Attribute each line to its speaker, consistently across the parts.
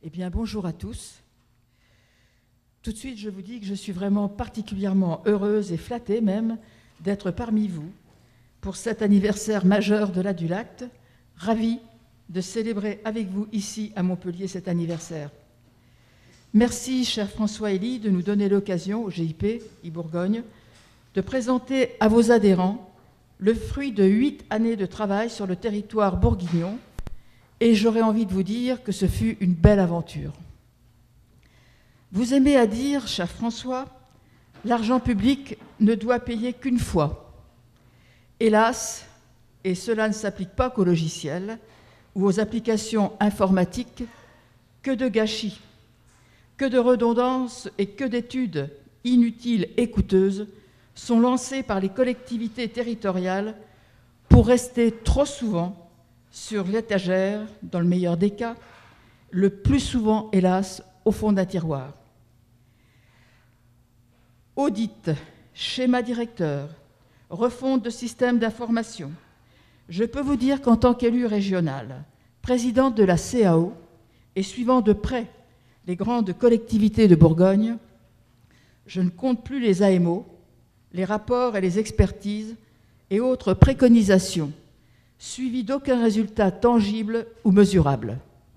Speaker 1: Eh bien, bonjour à tous. Tout de suite, je vous dis que je suis vraiment particulièrement heureuse et flattée même d'être parmi vous pour cet anniversaire majeur de l'Adulacte, ravie de célébrer avec vous ici à Montpellier cet anniversaire. Merci, cher François Elie, de nous donner l'occasion au GIP e-Bourgogne de présenter à vos adhérents le fruit de 8 années de travail sur le territoire bourguignon, et j'aurais envie de vous dire que ce fut une belle aventure. Vous aimez à dire, cher François, l'argent public ne doit payer qu'une fois. Hélas, et cela ne s'applique pas qu'aux logiciels ou aux applications informatiques, que de gâchis, que de redondances et que d'études inutiles et coûteuses sont lancées par les collectivités territoriales pour rester trop souvent sur l'étagère, dans le meilleur des cas, le plus souvent, hélas, au fond d'un tiroir. Audit, schéma directeur, refonte de systèmes d'information. Je peux vous dire qu'en tant qu'élue régionale, présidente de la CAO et suivant de près les grandes collectivités de Bourgogne, je ne compte plus les AMO, les rapports et les expertises et autres préconisations suivies d'aucun résultat tangible ou mesurable.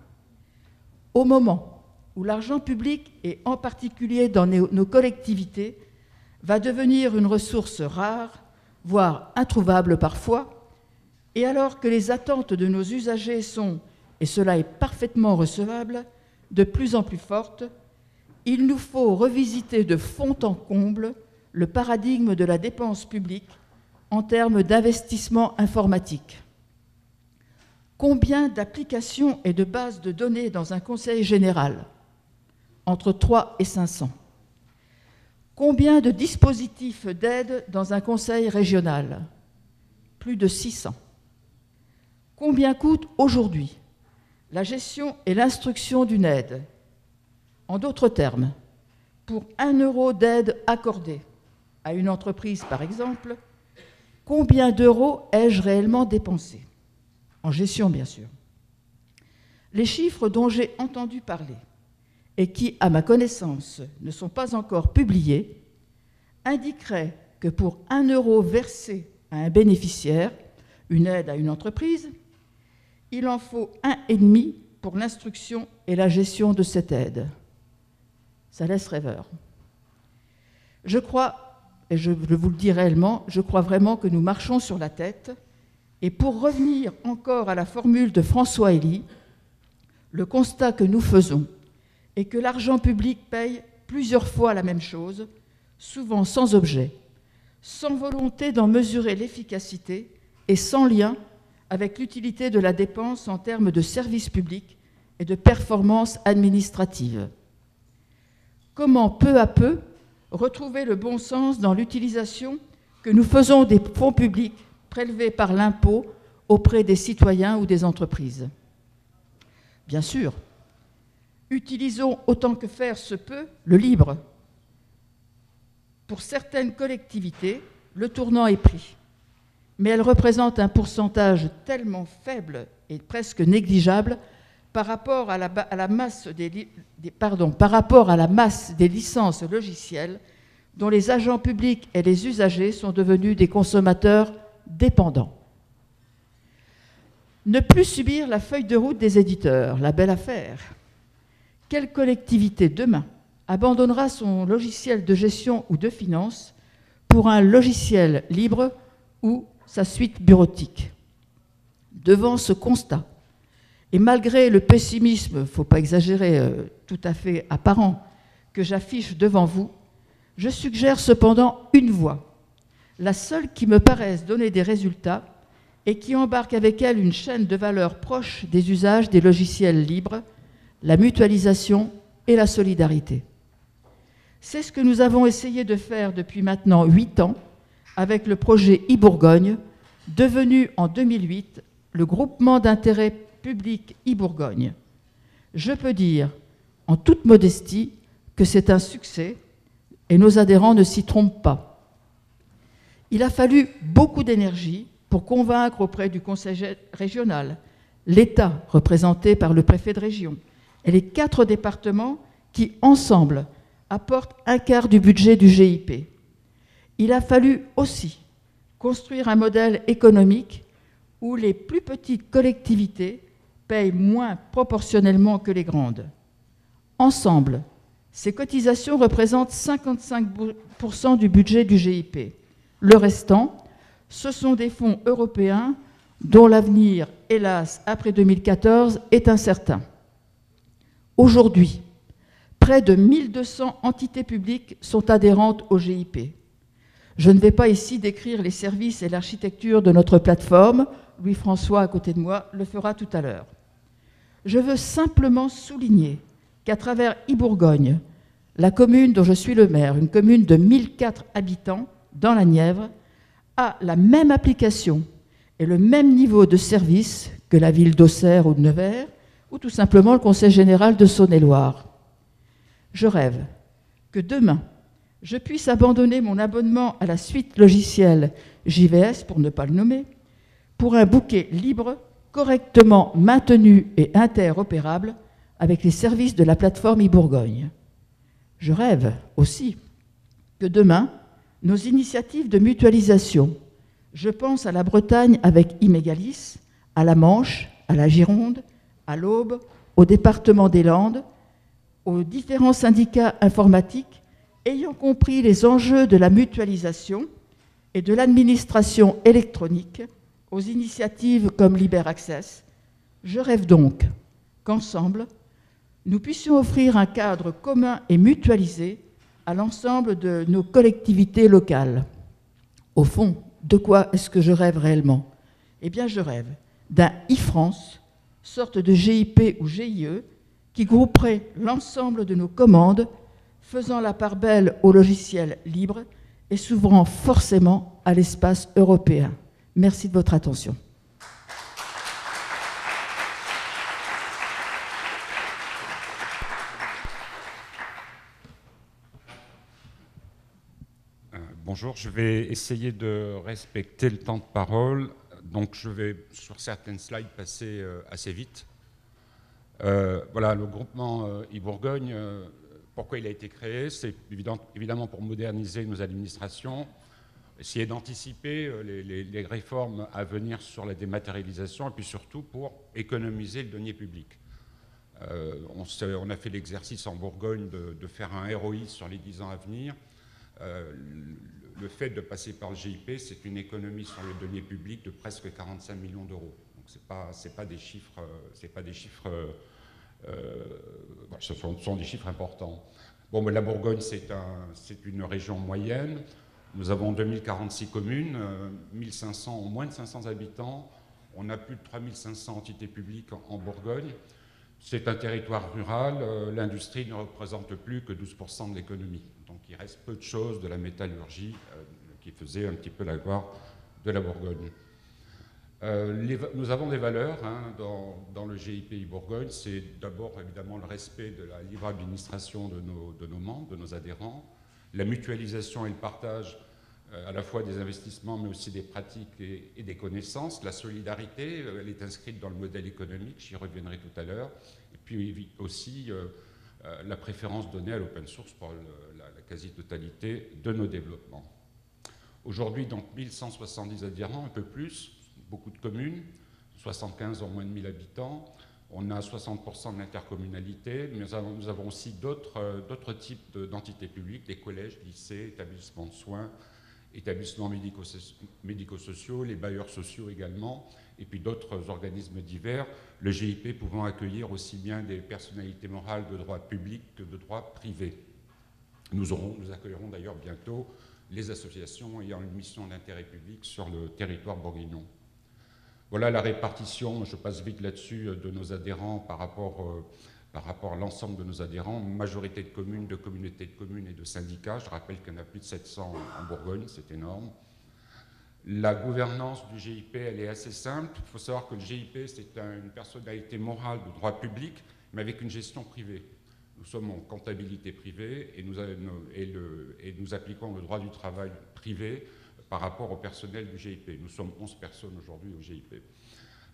Speaker 1: Au moment où l'argent public, et en particulier dans nos collectivités, va devenir une ressource rare, voire introuvable parfois, et alors que les attentes de nos usagers sont, et cela est parfaitement recevable, de plus en plus fortes, il nous faut revisiter de fond en comble le paradigme de la dépense publique en termes d'investissement informatique. Combien d'applications et de bases de données dans un conseil général? Entre 3 et 500. Combien de dispositifs d'aide dans un conseil régional? Plus de 600. Combien coûte aujourd'hui la gestion et l'instruction d'une aide? En d'autres termes, pour 1 euro d'aide accordée à une entreprise, par exemple, combien d'euros ai-je réellement dépensé? En gestion, bien sûr. Les chiffres dont j'ai entendu parler et qui, à ma connaissance, ne sont pas encore publiés, indiqueraient que pour 1 euro versé à un bénéficiaire, une aide à une entreprise, il en faut 1,5 pour l'instruction et la gestion de cette aide. Ça laisse rêveur. Je crois, et je vous le dis réellement, je crois vraiment que nous marchons sur la tête. Et pour revenir encore à la formule de François Elie, le constat que nous faisons est que l'argent public paye plusieurs fois la même chose, souvent sans objet, sans volonté d'en mesurer l'efficacité et sans lien avec l'utilité de la dépense en termes de services publics et de performance administrative. Comment, peu à peu, retrouver le bon sens dans l'utilisation que nous faisons des fonds publics prélevés par l'impôt auprès des citoyens ou des entreprises? Bien sûr, utilisons autant que faire se peut le libre. Pour certaines collectivités, le tournant est pris, mais elle représente un pourcentage tellement faible et presque négligeable par rapport à la masse des licences logicielles dont les agents publics et les usagers sont devenus des consommateurs dépendants. Ne plus subir la feuille de route des éditeurs, la belle affaire. Quelle collectivité demain abandonnera son logiciel de gestion ou de finance pour un logiciel libre ou sa suite bureautique? Devant ce constat, et malgré le pessimisme, il ne faut pas exagérer, tout à fait apparent, que j'affiche devant vous, je suggère cependant une voie, la seule qui me paraisse donner des résultats et qui embarque avec elle une chaîne de valeur proche des usages des logiciels libres, la mutualisation et la solidarité. C'est ce que nous avons essayé de faire depuis maintenant 8 ans avec le projet e-Bourgogne, devenu en 2008 le groupement d'intérêt public e-Bourgogne. Je peux dire, en toute modestie, que c'est un succès et nos adhérents ne s'y trompent pas. Il a fallu beaucoup d'énergie pour convaincre auprès du conseil régional, l'État représenté par le préfet de région et les 4 départements qui, ensemble, apportent un quart du budget du GIP. Il a fallu aussi construire un modèle économique où les plus petites collectivités payent moins proportionnellement que les grandes. Ensemble, ces cotisations représentent 55% du budget du GIP. Le restant, ce sont des fonds européens dont l'avenir, hélas, après 2014, est incertain. Aujourd'hui, près de 1200 entités publiques sont adhérentes au GIP. Je ne vais pas ici décrire les services et l'architecture de notre plateforme. Louis-François, à côté de moi, le fera tout à l'heure. Je veux simplement souligner qu'à travers e-Bourgogne, la commune dont je suis le maire, une commune de 1004 habitants dans la Nièvre, a la même application et le même niveau de service que la ville d'Auxerre ou de Nevers, ou tout simplement le Conseil général de Saône-et-Loire. Je rêve que demain, je puisse abandonner mon abonnement à la suite logicielle JVS, pour ne pas le nommer, pour un bouquet libre, correctement maintenu et interopérable avec les services de la plateforme e-Bourgogne. Je rêve aussi que demain, nos initiatives de mutualisation, je pense à la Bretagne avec Imégalis, à la Manche, à la Gironde, à l'Aube, au département des Landes, aux différents syndicats informatiques, ayant compris les enjeux de la mutualisation et de l'administration électronique, aux initiatives comme LibreAccess. Je rêve donc qu'ensemble, nous puissions offrir un cadre commun et mutualisé à l'ensemble de nos collectivités locales. Au fond, de quoi est-ce que je rêve réellement? Eh bien, je rêve d'un e-France, sorte de GIP ou GIE, qui grouperait l'ensemble de nos commandes, faisant la part belle au logiciel libre et s'ouvrant forcément à l'espace européen. Merci de votre attention.
Speaker 2: Bonjour, je vais essayer de respecter le temps de parole. Donc je vais, sur certaines slides, passer assez vite. Voilà, le groupement e-Bourgogne, pourquoi il a été créé? C'est évidemment pour moderniser nos administrations, essayer d'anticiper les réformes à venir sur la dématérialisation et puis surtout pour économiser le denier public. On a fait l'exercice en Bourgogne de faire un ROI sur les 10 ans à venir. Le fait de passer par le GIP, c'est une économie sur le denier public de presque 45 millions d'euros. Donc ce pas des chiffres, ce sont des chiffres importants. Bon, mais la Bourgogne, c'est une région moyenne. Nous avons 2046 communes, 1500 ont moins de 500 habitants. On a plus de 3500 entités publiques en Bourgogne. C'est un territoire rural. L'industrie ne représente plus que 12% de l'économie. Donc il reste peu de choses de la métallurgie qui faisait un petit peu la gloire de la Bourgogne. Nous avons des valeurs dans le GIP Bourgogne. C'est d'abord évidemment le respect de la libre administration de nos membres, de nos adhérents, la mutualisation et le partage à la fois des investissements mais aussi des pratiques et des connaissances. La solidarité, elle est inscrite dans le modèle économique, j'y reviendrai tout à l'heure. Et puis aussi la préférence donnée à l'open source pour la quasi-totalité de nos développements. Aujourd'hui, donc 1170 adhérents, un peu plus, beaucoup de communes, 75 ont moins de 1000 habitants. On a 60% de l'intercommunalité, mais nous avons aussi d'autres types d'entités publiques, des collèges, lycées, établissements de soins, établissements médico-sociaux, les bailleurs sociaux également, et puis d'autres organismes divers, le GIP pouvant accueillir aussi bien des personnalités morales de droit public que de droit privé. Nous accueillerons d'ailleurs bientôt les associations ayant une mission d'intérêt public sur le territoire bourguignon. Voilà la répartition, je passe vite là-dessus, de nos adhérents par rapport à l'ensemble de nos adhérents, majorité de communes, de communautés de communes et de syndicats. Je rappelle qu'il y en a plus de 700 en Bourgogne, c'est énorme. La gouvernance du GIP, elle est assez simple. Il faut savoir que le GIP, c'est une personnalité morale de droit public, mais avec une gestion privée. Nous sommes en comptabilité privée et nous appliquons le droit du travail privé par rapport au personnel du GIP. Nous sommes 11 personnes aujourd'hui au GIP.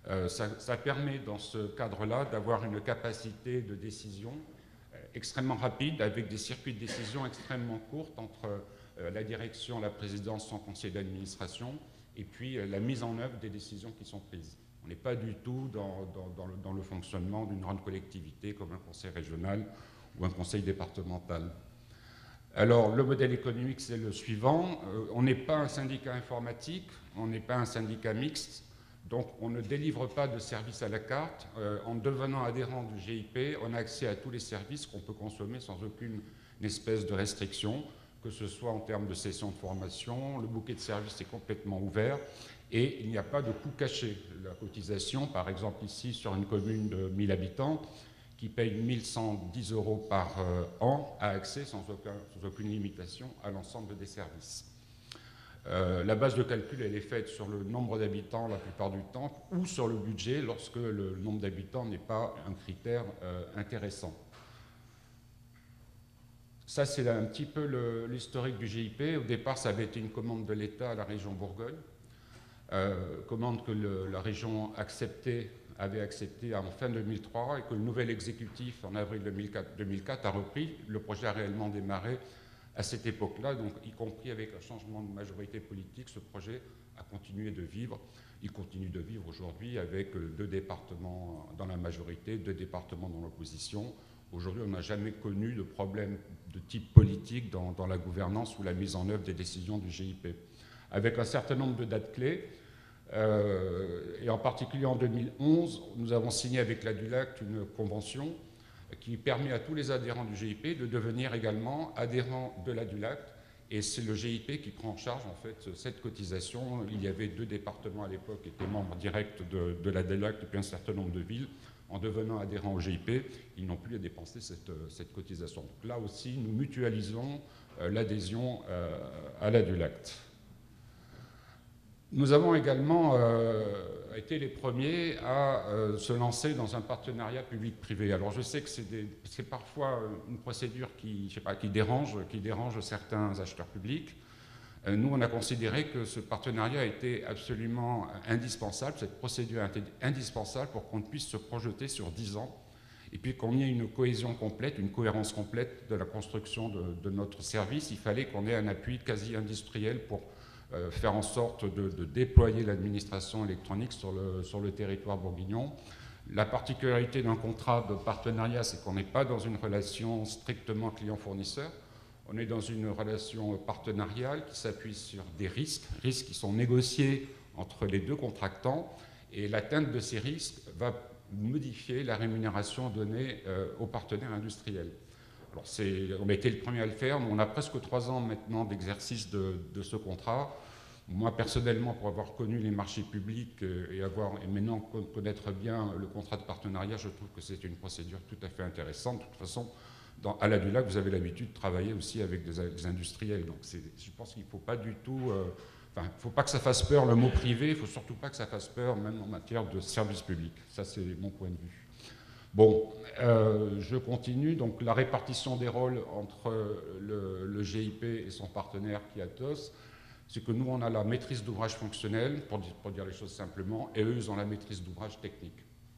Speaker 2: Ça permet dans ce cadre-là d'avoir une capacité de décision extrêmement rapide, avec des circuits de décision extrêmement courts entre la direction, la présidence, son conseil d'administration, et puis la mise en œuvre des décisions qui sont prises. On n'est pas du tout dans le fonctionnement d'une grande collectivité comme un conseil régional ou un conseil départemental. Alors, le modèle économique, c'est le suivant. On n'est pas un syndicat informatique, on n'est pas un syndicat mixte, donc on ne délivre pas de services à la carte. En devenant adhérent du GIP, on a accès à tous les services qu'on peut consommer sans aucune espèce de restriction, que ce soit en termes de sessions de formation, le bouquet de services est complètement ouvert et il n'y a pas de coût caché. La cotisation, par exemple ici sur une commune de 1000 habitants, qui paye 1110 € par an, a accès sans aucune limitation à l'ensemble des services. La base de calcul, elle est faite sur le nombre d'habitants la plupart du temps, ou sur le budget lorsque le nombre d'habitants n'est pas un critère intéressant. Ça, c'est un petit peu l'historique du GIP. Au départ, ça avait été une commande de l'État à la région Bourgogne, commande que la région avait accepté en fin 2003 et que le nouvel exécutif, en avril 2004, a repris. Le projet a réellement démarré à cette époque-là, donc y compris avec un changement de majorité politique, ce projet a continué de vivre. Il continue de vivre aujourd'hui avec 2 départements dans la majorité, 2 départements dans l'opposition. Aujourd'hui, on n'a jamais connu de problème de type politique dans la gouvernance ou la mise en œuvre des décisions du GIP. Avec un certain nombre de dates clés, et en particulier en 2011, nous avons signé avec la DULAC une convention qui permet à tous les adhérents du GIP de devenir également adhérents de la DULAC. Et c'est le GIP qui prend en charge en fait cette cotisation. Il y avait 2 départements à l'époque qui étaient membres directs de la DULAC depuis un certain nombre de villes. En devenant adhérents au GIP, ils n'ont plus à dépenser cette cotisation. Donc là aussi, nous mutualisons l'adhésion à la DULAC. Nous avons également été les premiers à se lancer dans un partenariat public-privé. Alors je sais que c'est parfois une procédure qui dérange certains acheteurs publics. Nous, on a considéré que ce partenariat était absolument indispensable, cette procédure était indispensable pour qu'on puisse se projeter sur 10 ans et puis qu'on ait une cohésion complète, une cohérence complète de la construction de notre service. Il fallait qu'on ait un appui quasi industriel pour faire en sorte de déployer l'administration électronique sur le territoire bourguignon. La particularité d'un contrat de partenariat, c'est qu'on n'est pas dans une relation strictement client-fournisseur. On est dans une relation partenariale qui s'appuie sur des risques qui sont négociés entre les 2 contractants, et l'atteinte de ces risques va modifier la rémunération donnée aux partenaires industriels. Alors on a été le premier à le faire, on a presque 3 ans maintenant d'exercice de ce contrat. Moi, personnellement, pour avoir connu les marchés publics et maintenant connaître bien le contrat de partenariat, je trouve que c'est une procédure tout à fait intéressante. De toute façon, à la DULAC, vous avez l'habitude de travailler aussi avec des industriels. Donc je pense qu'il ne faut pas du tout... il ne faut pas que ça fasse peur le mot privé, il ne faut surtout pas que ça fasse peur même en matière de service public. Ça, c'est mon point de vue. Bon, je continue. Donc la répartition des rôles entre le GIP et son partenaire qui est Atos, c'est que nous, on a la maîtrise d'ouvrage fonctionnel, pour dire les choses simplement, et eux, ils ont la maîtrise d'ouvrage technique.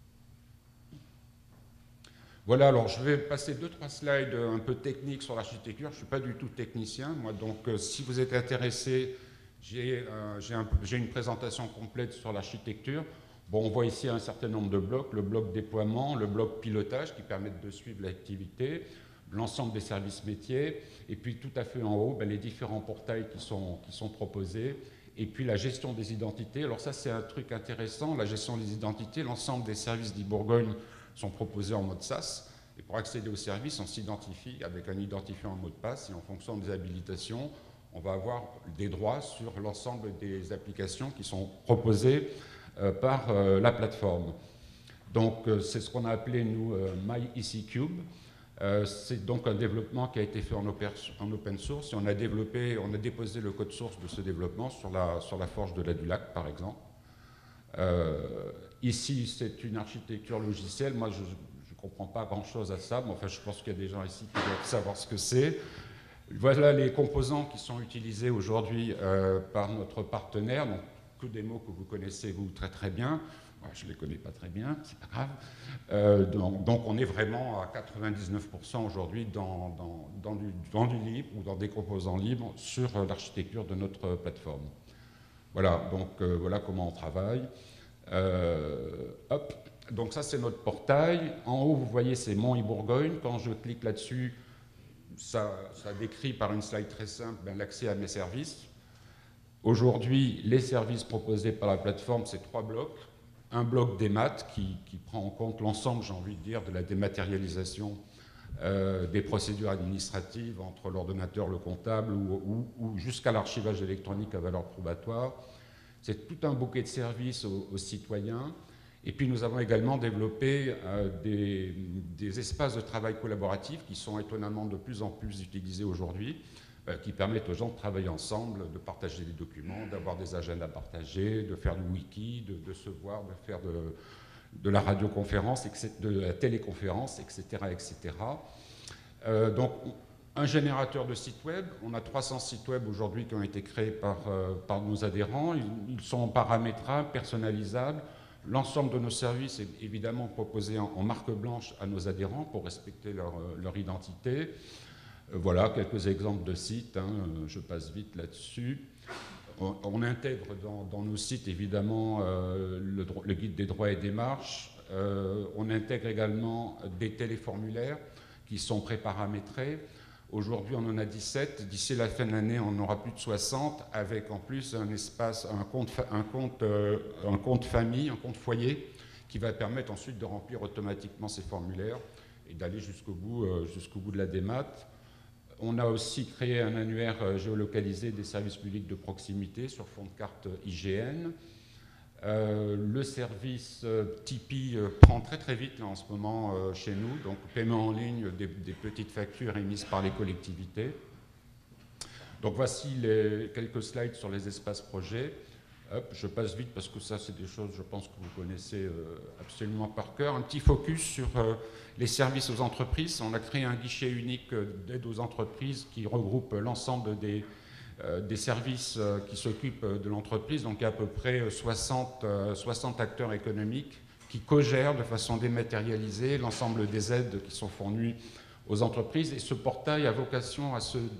Speaker 2: Voilà, alors je vais passer 2-3 slides un peu techniques sur l'architecture. Je ne suis pas du tout technicien, moi, donc si vous êtes intéressé, j'ai une présentation complète sur l'architecture. Bon, on voit ici un certain nombre de blocs, le bloc déploiement, le bloc pilotage qui permettent de suivre l'activité, l'ensemble des services métiers, et puis tout à fait en haut, les différents portails qui sont proposés, et puis la gestion des identités. Alors ça, c'est un truc intéressant, la gestion des identités. L'ensemble des services d'e-Bourgogne sont proposés en mode SaaS, et pour accéder aux services, on s'identifie avec un identifiant en mot de passe, et en fonction des habilitations, on va avoir des droits sur l'ensemble des applications qui sont proposées par la plateforme. Donc c'est ce qu'on a appelé, nous, MyECCube. C'est donc un développement qui a été fait en open source, et on a déposé le code source de ce développement sur la forge de la DULAC, par exemple. Ici, c'est une architecture logicielle. Moi, je ne comprends pas grand-chose à ça, mais enfin, je pense qu'il y a des gens ici qui doivent savoir ce que c'est. Voilà les composants qui sont utilisés aujourd'hui par notre partenaire, donc que des mots que vous connaissez, vous, très très bien. je ne les connais pas très bien, c'est pas grave. Donc on est vraiment à 99% aujourd'hui dans du libre ou dans des composants libres sur l'architecture de notre plateforme. Voilà, donc voilà comment on travaille. Hop. Donc ça c'est notre portail. En haut vous voyez c'est Mont-et-Bourgogne. Quand je clique là-dessus, ça décrit par une slide très simple l'accès à mes services. Aujourd'hui, les services proposés par la plateforme, c'est 3 blocs. Un bloc démat qui prend en compte l'ensemble, j'ai envie de dire, de la dématérialisation des procédures administratives entre l'ordonnateur, le comptable ou jusqu'à l'archivage électronique à valeur probatoire. C'est tout un bouquet de services aux citoyens. Et puis nous avons également développé des espaces de travail collaboratifs qui sont étonnamment de plus en plus utilisés aujourd'hui, qui permettent aux gens de travailler ensemble, de partager des documents, d'avoir des agendas partagés, de faire du wiki, de se voir, de faire de la radioconférence, de la téléconférence, etc. etc. Donc, un générateur de sites web. On a 300 sites web aujourd'hui qui ont été créés par nos adhérents. Ils sont paramétrables, personnalisables. L'ensemble de nos services est évidemment proposé en marque blanche à nos adhérents pour respecter leur identité. Voilà quelques exemples de sites, je passe vite là-dessus. On intègre dans nos sites évidemment le guide des droits et démarches. On intègre également des téléformulaires qui sont préparamétrés. Aujourd'hui, on en a 17. D'ici la fin de l'année, on en aura plus de 60, avec en plus un espace, un compte famille, un compte foyer, qui va permettre ensuite de remplir automatiquement ces formulaires et d'aller jusqu'au bout de la démat. On a aussi créé un annuaire géolocalisé des services publics de proximité sur fond de carte IGN. Le service Tipeee prend très très vite là, en ce moment chez nous, donc paiement en ligne des petites factures émises par les collectivités. Donc voici quelques slides sur les espaces projets. Hop, je passe vite parce que ça c'est des choses je pense que vous connaissez absolument par cœur. Un petit focus sur les services aux entreprises. On a créé un guichet unique d'aide aux entreprises qui regroupe l'ensemble des services qui s'occupent de l'entreprise. Donc il y a à peu près 60 acteurs économiques qui co-gèrent de façon dématérialisée l'ensemble des aides qui sont fournies aux entreprises. Et ce portail a vocation à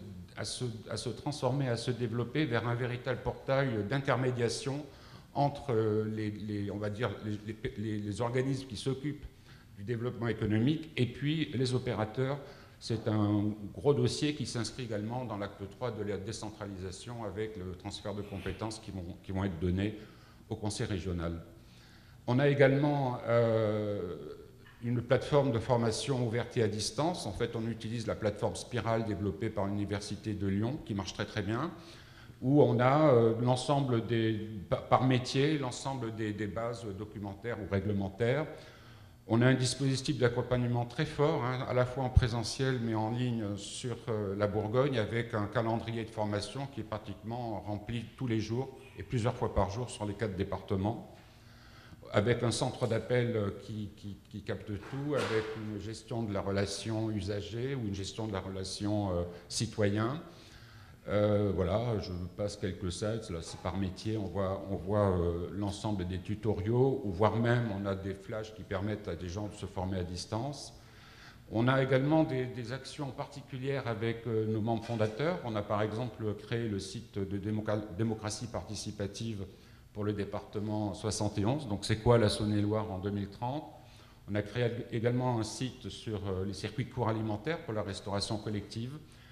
Speaker 2: se transformer, à se développer vers un véritable portail d'intermédiation entre on va dire les organismes qui s'occupent du développement économique et puis les opérateurs. C'est un gros dossier qui s'inscrit également dans l'acte 3 de la décentralisation avec le transfert de compétences qui vont être données au conseil régional. On a également une plateforme de formation ouverte et à distance. En fait, on utilise la plateforme Spiral développée par l'Université de Lyon, qui marche très très bien, où on a l'ensemble par métier, l'ensemble des bases documentaires ou réglementaires. On a un dispositif d'accompagnement très fort, à la fois en présentiel mais en ligne sur la Bourgogne, avec un calendrier de formation qui est pratiquement rempli tous les jours et plusieurs fois par jour sur les 4 départements, avec un centre d'appel qui capte tout, avec une gestion de la relation usager ou une gestion de la relation citoyen. Voilà, je passe quelques slides, là c'est par métier, on voit l'ensemble des tutoriaux, ou voire même on a des flashs qui permettent à des gens de se former à distance. On a également des actions particulières avec nos membres fondateurs. On a par exemple créé le site de démocratie participative pour le département 71. Donc c'est quoi la Saône-et-Loire en 2030 ? On a créé également un site sur les circuits courts alimentaires pour la restauration collective.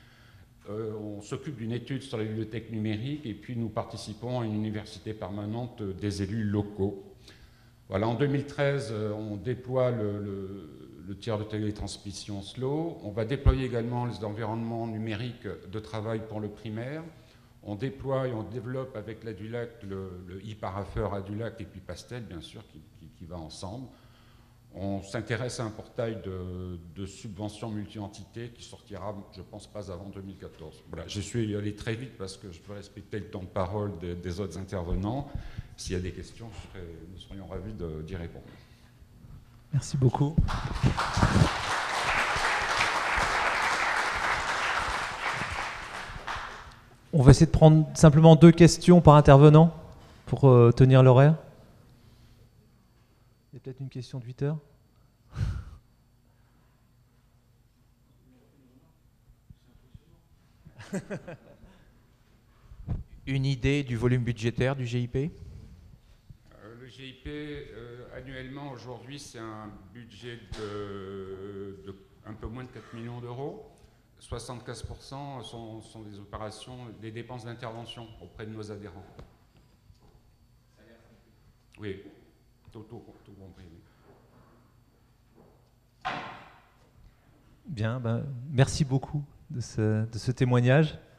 Speaker 2: On s'occupe d'une étude sur les bibliothèques numériques et puis nous participons à une université permanente des élus locaux. Voilà, en 2013, on déploie le tiers de télétransmission SLO. On va déployer également les environnements numériques de travail pour le primaire. On déploie et on développe avec l'Adulac le e-parapheur Adulac et puis Pastel, bien sûr, qui va ensemble. On s'intéresse à un portail de subventions multi-entités qui sortira, je ne pense pas, avant 2014. Voilà, je suis allé très vite parce que je veux respecter le temps de parole des autres intervenants. S'il y a des questions, nous serions ravis d'y répondre.
Speaker 3: Merci beaucoup. On va essayer de prendre simplement 2 questions par intervenant pour tenir l'horaire. c'est peut-être une question de 8 heures.
Speaker 4: Une idée du volume budgétaire du GIP?
Speaker 2: Le GIP, annuellement, aujourd'hui, c'est un budget de un peu moins de 4 millions d'euros. 75% sont des opérations, des dépenses d'intervention auprès de nos adhérents. Oui, tout compris.
Speaker 3: Bien, ben, merci beaucoup de ce témoignage.